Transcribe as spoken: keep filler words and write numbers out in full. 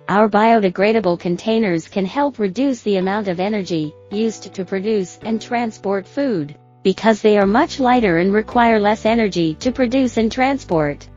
Our biodegradable containers can help reduce the amount of energy used to produce and transport food, because they are much lighter and require less energy to produce and transport.